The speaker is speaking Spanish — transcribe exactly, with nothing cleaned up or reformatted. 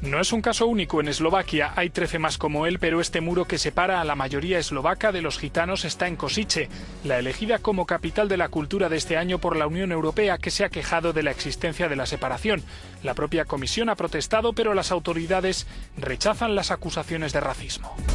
No es un caso único en Eslovaquia, hay trece más como él, pero este muro que separa a la mayoría eslovaca de los gitanos está en Košice, la elegida como capital de la cultura de este año por la Unión Europea, que se ha quejado de la existencia de la separación. La propia Comisión ha protestado, pero las autoridades rechazan las acusaciones de racismo.